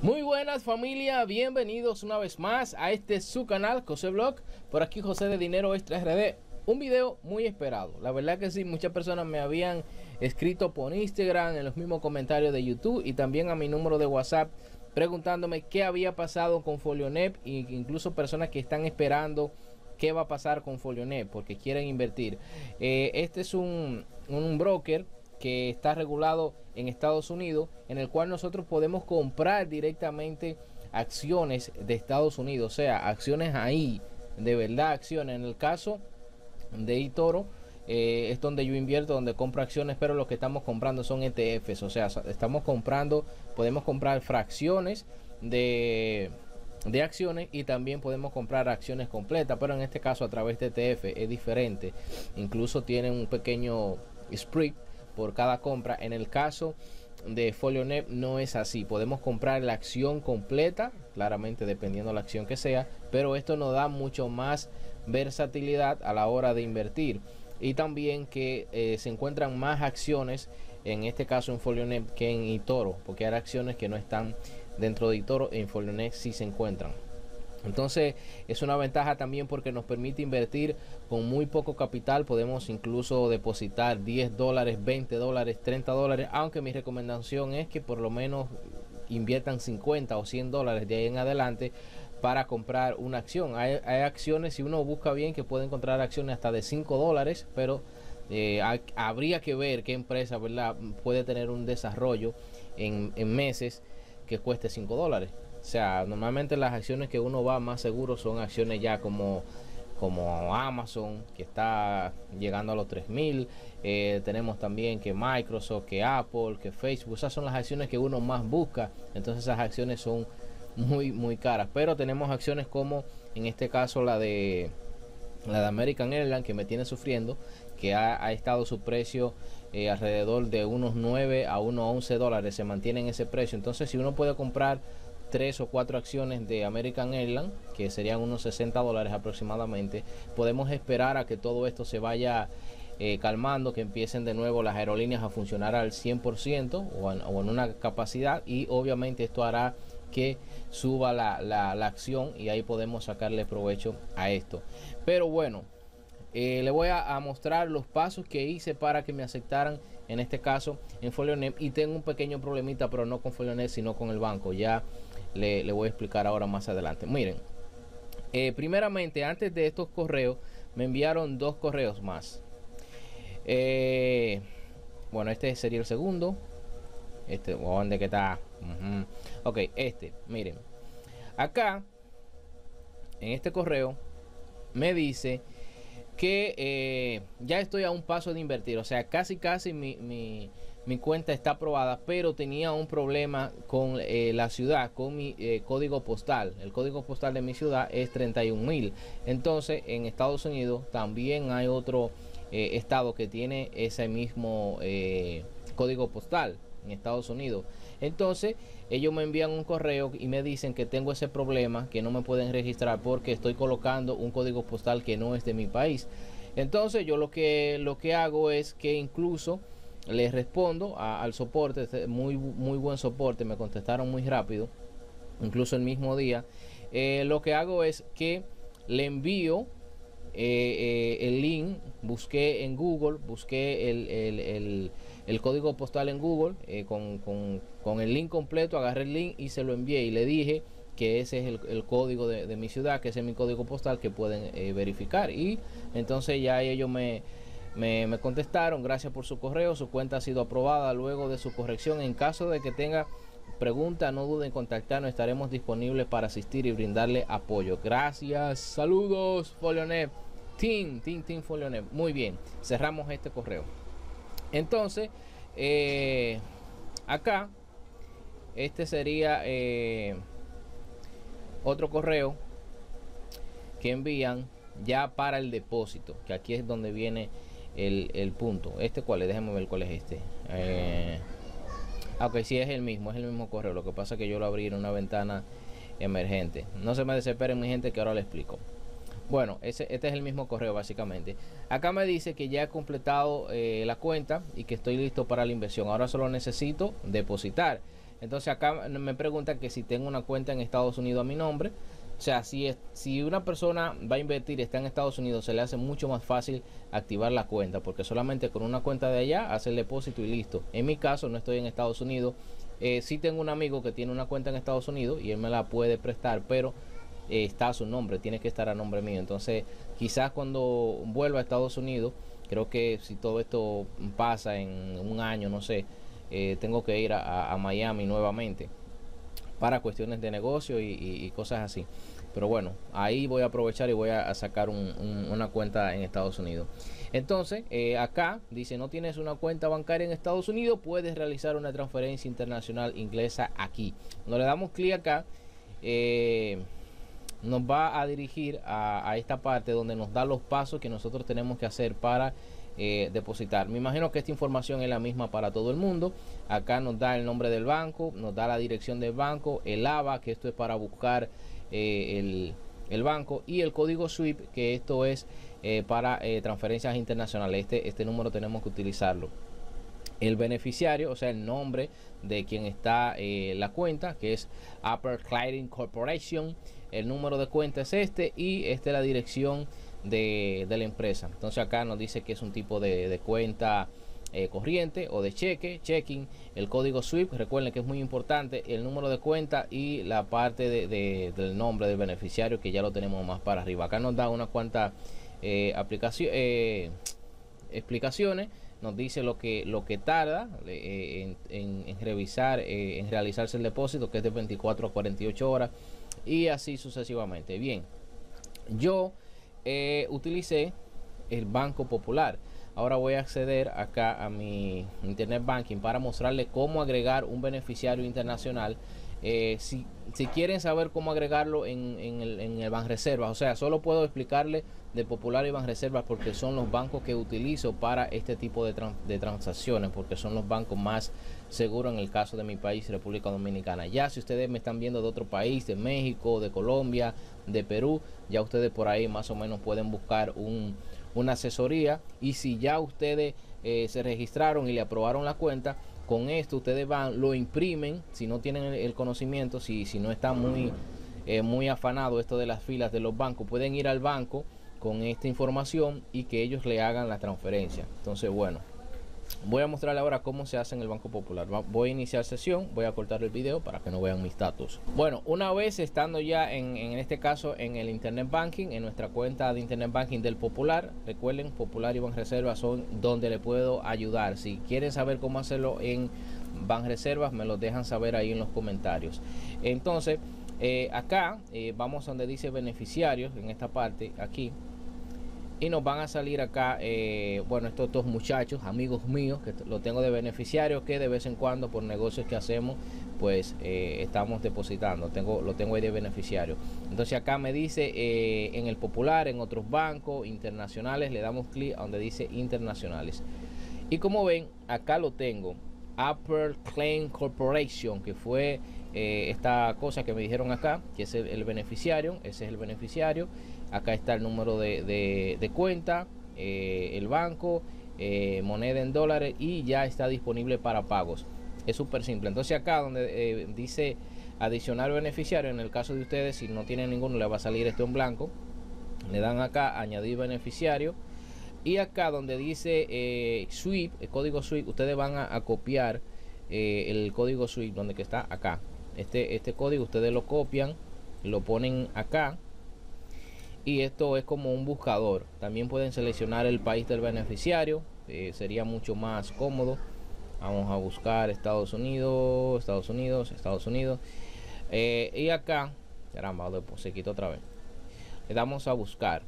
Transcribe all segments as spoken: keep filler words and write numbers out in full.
Muy buenas familia, bienvenidos una vez más a este su canal José Blog. Por aquí José de Dinero Extra R D. Un video muy esperado, la verdad que sí, muchas personas me habían escrito por Instagram, en los mismos comentarios de YouTube y también a mi número de WhatsApp preguntándome qué había pasado con Folionep, e incluso personas que están esperando qué va a pasar con Folionep porque quieren invertir. Eh, este es un, un broker que está regulado en Estados Unidos, en el cual nosotros podemos comprar directamente acciones de Estados Unidos, o sea, acciones ahí, de verdad, acciones. En el caso de eToro, eh, es donde yo invierto, donde compro acciones, pero lo que estamos comprando son E T Fs, o sea, estamos comprando, podemos comprar fracciones de de acciones y también podemos comprar acciones completas, pero en este caso a través de E T F es diferente, incluso tiene un pequeño spread por cada compra. En el caso de Folionep no es así, podemos comprar la acción completa, claramente dependiendo de la acción que sea, pero esto nos da mucho más versatilidad a la hora de invertir, y también que eh, se encuentran más acciones en este caso en Folionep que en eToro, porque hay acciones que no están dentro de eToro, en Folionep sí se encuentran. Entonces es una ventaja también porque nos permite invertir con muy poco capital. Podemos incluso depositar diez dólares, veinte dólares, treinta dólares, aunque mi recomendación es que por lo menos inviertan cincuenta o cien dólares de ahí en adelante para comprar una acción. Hay, hay acciones, si uno busca bien, que puede encontrar acciones hasta de cinco dólares, pero eh, hay, habría que ver qué empresa, ¿verdad?, puede tener un desarrollo en, en meses que cueste cinco dólares. O sea, normalmente las acciones que uno va más seguro son acciones ya como, como Amazon, que está llegando a los tres mil. Eh, tenemos también que Microsoft, que Apple, que Facebook. Esas son las acciones que uno más busca. Entonces esas acciones son muy, muy caras. Pero tenemos acciones como en este caso la de, la de American Airlines, que me tiene sufriendo, que ha, ha estado su precio eh, alrededor de unos nueve a unos once dólares. Se mantiene en ese precio. Entonces si uno puede comprar tres o cuatro acciones de American Airlines, que serían unos sesenta dólares aproximadamente, podemos esperar a que todo esto se vaya eh, calmando, que empiecen de nuevo las aerolíneas a funcionar al cien por ciento o en, o en una capacidad, y obviamente esto hará que suba la, la, la acción, y ahí podemos sacarle provecho a esto. Pero bueno, Eh, le voy a, a mostrar los pasos que hice para que me aceptaran, en este caso en Folionep, y tengo un pequeño problemita, pero no con Folionep sino con el banco. Ya le, le voy a explicar ahora más adelante. Miren, eh, primeramente, antes de estos correos me enviaron dos correos más. Eh, bueno, este sería el segundo. Este, ¿dónde que está? Uh-huh. Ok, este, miren, acá en este correo me dice que eh, ya estoy a un paso de invertir, o sea, casi casi mi, mi, mi cuenta está aprobada, pero tenía un problema con eh, la ciudad, con mi eh, código postal. El código postal de mi ciudad es treinta y un mil. Entonces en Estados Unidos también hay otro eh, estado que tiene ese mismo eh, código postal en Estados Unidos. Entonces ellos me envían un correo y me dicen que tengo ese problema, que no me pueden registrar porque estoy colocando un código postal que no es de mi país. Entonces yo lo que lo que hago es que incluso les respondo a, al soporte, muy muy buen soporte, me contestaron muy rápido, incluso el mismo día. Eh, lo que hago es que le envío Eh, eh, el link, busqué en Google, busqué el, el, el, el código postal en Google, eh, con, con, con el link completo, agarré el link y se lo envié, y le dije que ese es el, el código de, de mi ciudad, que ese es mi código postal, que pueden eh, verificar. Y entonces ya ellos me, me, me contestaron: gracias por su correo, su cuenta ha sido aprobada luego de su corrección. En caso de que tenga pregunta, no duden en contactarnos, estaremos disponibles para asistir y brindarle apoyo. Gracias, saludos Folionep, Team, Team, Team Folionep. Muy bien, cerramos este correo. Entonces, eh, acá, este sería eh, otro correo que envían ya para el depósito, que aquí es donde viene el, el punto. ¿Este cuál es? Déjenme ver cuál es este. Eh, Ok, sí, es el mismo, es el mismo correo. Lo que pasa es que yo lo abrí en una ventana emergente. No se me desesperen, mi gente, que ahora le explico. Bueno, ese, este es el mismo correo básicamente. Acá me dice que ya he completado eh, la cuenta y que estoy listo para la inversión. Ahora solo necesito depositar. Entonces acá me preguntan que si tengo una cuenta en Estados Unidos a mi nombre. O sea, si, es, si una persona va a invertir y está en Estados Unidos, se le hace mucho más fácil activar la cuenta, porque solamente con una cuenta de allá hace el depósito y listo. En mi caso no estoy en Estados Unidos. Eh, sí tengo un amigo que tiene una cuenta en Estados Unidos y él me la puede prestar, pero eh, está a su nombre, tiene que estar a nombre mío. Entonces quizás cuando vuelva a Estados Unidos, creo que si todo esto pasa en un año, no sé, eh, tengo que ir a, a Miami nuevamente para cuestiones de negocio y, y, y cosas así. Pero bueno, ahí voy a aprovechar y voy a, a sacar un, un, una cuenta en Estados Unidos. Entonces, eh, acá dice, no tienes una cuenta bancaria en Estados Unidos, puedes realizar una transferencia internacional inglesa aquí. Cuando le damos clic acá, eh, nos va a dirigir a, a esta parte donde nos da los pasos que nosotros tenemos que hacer para eh, depositar. Me imagino que esta información es la misma para todo el mundo. Acá nos da el nombre del banco, nos da la dirección del banco, el A B A, que esto es para buscar eh, el, el banco, y el código SWIFT, que esto es eh, para eh, transferencias internacionales. Este, este número tenemos que utilizarlo. El beneficiario, o sea, el nombre de quien está eh, la cuenta, que es Upper Clearing Corporation. El número de cuenta es este y esta es la dirección de, de la empresa. Entonces acá nos dice que es un tipo de, de cuenta eh, corriente o de cheque, checking. El código SWIFT, recuerden que es muy importante, el número de cuenta y la parte de, de, del nombre del beneficiario, que ya lo tenemos más para arriba. Acá nos da unas cuantas eh, aplicaciones, eh, explicaciones. Nos dice lo que lo que tarda eh, en, en, en revisar, eh, en realizarse el depósito, que es de veinticuatro a cuarenta y ocho horas, y así sucesivamente. Bien, yo eh, utilicé el Banco Popular. Ahora voy a acceder acá a mi Internet Banking para mostrarles cómo agregar un beneficiario internacional. Eh, si, si quieren saber cómo agregarlo en, en el, en el Banreservas, o sea, solo puedo explicarle de Popular y Banreservas porque son los bancos que utilizo para este tipo de, trans, de transacciones, porque son los bancos más seguros en el caso de mi país, República Dominicana. Ya si ustedes me están viendo de otro país, de México, de Colombia, de Perú, ya ustedes por ahí más o menos pueden buscar un, una asesoría, y si ya ustedes eh, se registraron y le aprobaron la cuenta, con esto ustedes van, lo imprimen, si no tienen el, el conocimiento, si, si no está muy, eh, muy afanado esto de las filas de los bancos, pueden ir al banco con esta información y que ellos le hagan la transferencia. Entonces, bueno, voy a mostrarle ahora cómo se hace en el Banco Popular. Voy a iniciar sesión, voy a cortar el video para que no vean mis datos. Bueno, una vez estando ya en, en este caso en el Internet Banking, en nuestra cuenta de Internet Banking del Popular, recuerden, Popular y Banreservas son donde le puedo ayudar. Si quieren saber cómo hacerlo en Banreservas, me lo dejan saber ahí en los comentarios. Entonces, eh, acá eh, vamos donde dice beneficiarios, en esta parte, aquí. Y nos van a salir acá, eh, bueno, estos dos muchachos, amigos míos, que lo tengo de beneficiarios, que de vez en cuando por negocios que hacemos, pues eh, estamos depositando. Tengo, lo tengo ahí de beneficiario. Entonces acá me dice eh, en el Popular, en otros bancos internacionales, le damos clic a donde dice internacionales. Y como ven, acá lo tengo, Upper Clearing Corporation, que fue eh, esta cosa que me dijeron acá, que es el, el beneficiario, ese es el beneficiario. Acá está el número de, de, de cuenta, eh, el banco, eh, moneda en dólares, y ya está disponible para pagos. Es súper simple. Entonces acá donde eh, dice adicionar beneficiario, en el caso de ustedes, si no tienen ninguno, le va a salir esto en blanco. Le dan acá añadir beneficiario. Y acá donde dice eh, SWIFT, el código SWIFT, ustedes van a, a copiar eh, el código SWIFT, donde que está acá. Este, este código ustedes lo copian, lo ponen acá. Y esto es como un buscador. También pueden seleccionar el país del beneficiario, eh, sería mucho más cómodo. Vamos a buscar Estados Unidos, Estados Unidos, Estados Unidos. Eh, y acá, caramba, después se quita otra vez. Le damos a buscar.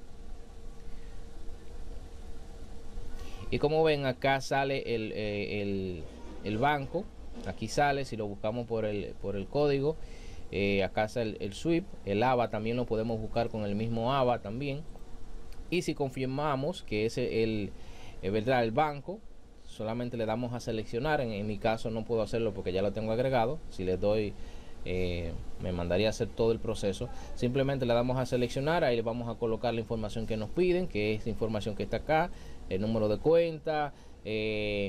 Y como ven, acá sale el, eh, el, el banco. Aquí sale, si lo buscamos por el, por el código. Eh, acá está el, el SWIFT, el A B A también lo podemos buscar con el mismo A B A también. Y si confirmamos que es el, el, verdad, el banco, solamente le damos a seleccionar. En, en mi caso no puedo hacerlo porque ya lo tengo agregado. Si le doy, eh, me mandaría a hacer todo el proceso. Simplemente le damos a seleccionar, ahí le vamos a colocar la información que nos piden, que es la información que está acá, el número de cuenta, eh,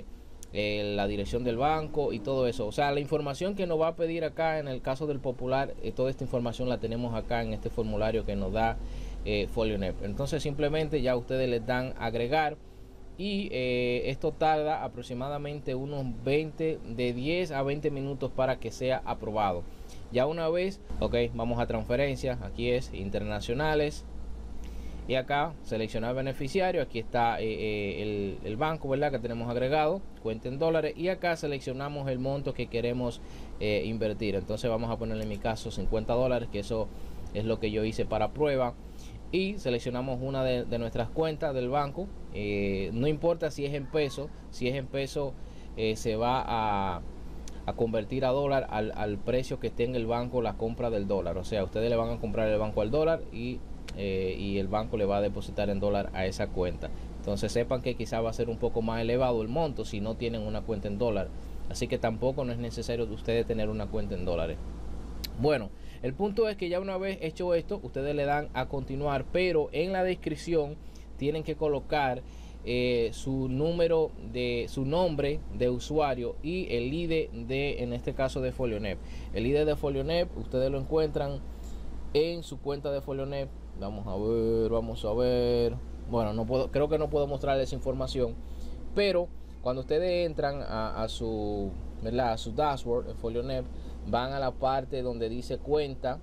eh, la dirección del banco y todo eso. O sea, la información que nos va a pedir acá en el caso del Popular, eh, toda esta información la tenemos acá en este formulario que nos da eh, FolioNet. Entonces simplemente ya ustedes les dan agregar y eh, esto tarda aproximadamente unos veinte, de diez a veinte minutos para que sea aprobado. Ya una vez, ok, vamos a transferencias, aquí es internacionales y acá seleccionar beneficiario, aquí está eh, eh, el, el banco, ¿verdad?, que tenemos agregado, cuenta en dólares, y acá seleccionamos el monto que queremos eh, invertir. Entonces vamos a ponerle en mi caso cincuenta dólares, que eso es lo que yo hice para prueba, y seleccionamos una de, de nuestras cuentas del banco. Eh, no importa si es en peso, si es en peso eh, se va a a convertir a dólar al, al precio que esté en el banco la compra del dólar. O sea, ustedes le van a comprar el banco al dólar y, eh, y el banco le va a depositar en dólar a esa cuenta. Entonces sepan que quizá va a ser un poco más elevado el monto si no tienen una cuenta en dólar. Así que tampoco no es necesario de ustedes tener una cuenta en dólares. Bueno, el punto es que ya una vez hecho esto, ustedes le dan a continuar, pero en la descripción tienen que colocar Eh, su número de su nombre de usuario y el I D de, en este caso, de FolioNet. El I D de FolioNet ustedes lo encuentran en su cuenta de FolioNet. Vamos a ver, vamos a ver. Bueno, no puedo, creo que no puedo mostrarles información, pero cuando ustedes entran a, a su, ¿verdad?, a su dashboard en FolioNet, van a la parte donde dice cuenta,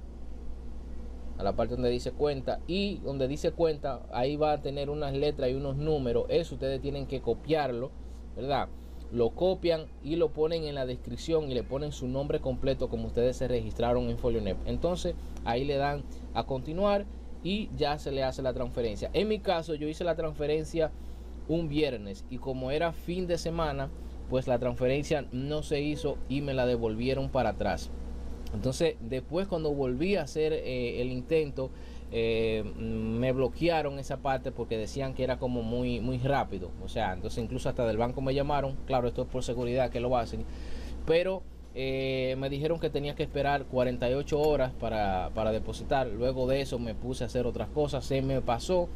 a la parte donde dice cuenta, y donde dice cuenta ahí va a tener unas letras y unos números. Eso ustedes tienen que copiarlo, ¿verdad? Lo copian y lo ponen en la descripción y le ponen su nombre completo como ustedes se registraron en FolioNet. Entonces ahí le dan a continuar y ya se le hace la transferencia. En mi caso yo hice la transferencia un viernes y como era fin de semana, pues la transferencia no se hizo y me la devolvieron para atrás. Entonces después, cuando volví a hacer eh, el intento, eh, me bloquearon esa parte porque decían que era como muy muy rápido. O sea, entonces incluso hasta del banco me llamaron. Claro, esto es por seguridad que lo hacen, pero eh, me dijeron que tenía que esperar cuarenta y ocho horas para, para depositar. Luego de eso me puse a hacer otras cosas, se me pasó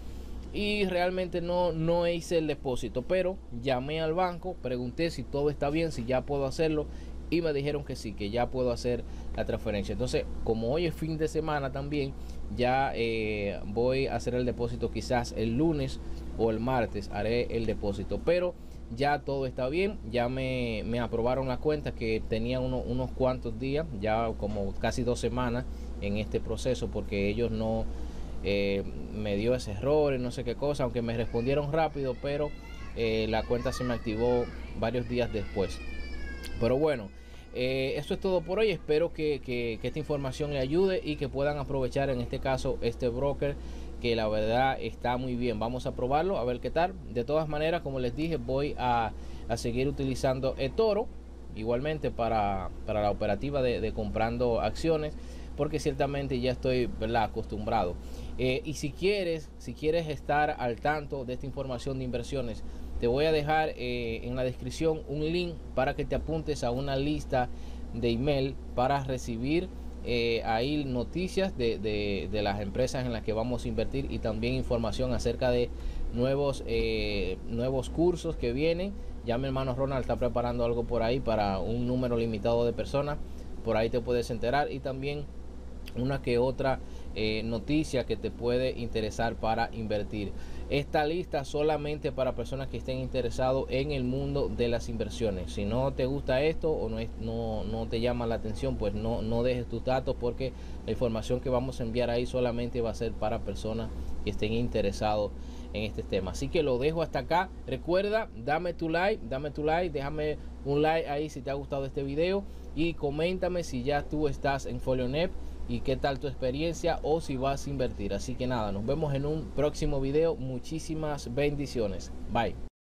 y realmente no, no hice el depósito. Pero llamé al banco, pregunté si todo está bien, si ya puedo hacerlo, y me dijeron que sí, que ya puedo hacer la transferencia. Entonces, como hoy es fin de semana también, ya eh, voy a hacer el depósito. Quizás el lunes o el martes haré el depósito, pero ya todo está bien. Ya me, me aprobaron la cuenta, que tenía uno, unos cuantos días, ya como casi dos semanas en este proceso, porque ellos no eh, me dio ese error y no sé qué cosa, aunque me respondieron rápido, pero eh, la cuenta se me activó varios días después. Pero bueno, eh, esto es todo por hoy. Espero que, que, que esta información le ayude y que puedan aprovechar en este caso este broker, que la verdad está muy bien. Vamos a probarlo a ver qué tal. De todas maneras, como les dije, voy a, a seguir utilizando eToro igualmente para, para la operativa de, de comprando acciones, porque ciertamente ya estoy, ¿verdad?, acostumbrado. Eh, y si quieres, si quieres estar al tanto de esta información de inversiones, te voy a dejar eh, en la descripción un link para que te apuntes a una lista de email para recibir eh, ahí noticias de, de, de las empresas en las que vamos a invertir, y también información acerca de nuevos, eh, nuevos cursos que vienen. Ya mi hermano Ronald está preparando algo por ahí para un número limitado de personas. Por ahí te puedes enterar, y también una que otra eh, noticia que te puede interesar para invertir. Esta lista solamente para personas que estén interesados en el mundo de las inversiones. Si no te gusta esto o no, es, no, no te llama la atención, pues no, no dejes tus datos, porque la información que vamos a enviar ahí solamente va a ser para personas que estén interesados en este tema. Así que lo dejo hasta acá. Recuerda, dame tu like, dame tu like, déjame un like ahí si te ha gustado este video, y coméntame si ya tú estás en FolioNet y qué tal tu experiencia, o si vas a invertir. Así que nada, nos vemos en un próximo video. Muchísimas bendiciones. Bye.